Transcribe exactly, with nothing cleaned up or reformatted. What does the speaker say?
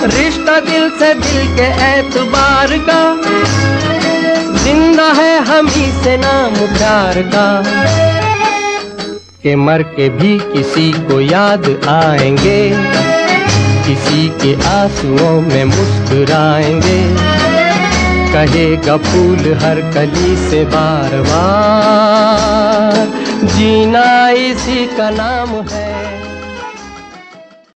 रिश्ता दिल से दिल के एतबार का, जिंदा है हम ही से नाम प्यार का, कि मर के भी किसी को याद आएंगे, किसी के आंसुओं में मुस्कुराएंगे, कहेगा फूल हर कली से बार बार, जीना इसी का नाम है।